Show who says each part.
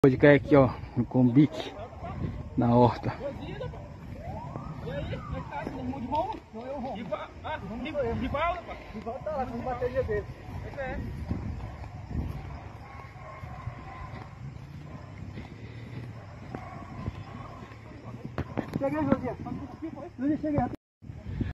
Speaker 1: Pode cair aqui, ó, no combique, na horta.
Speaker 2: Rival tá lá, com a bateria dele. Cheguei, Josinha. Josinha, cheguei.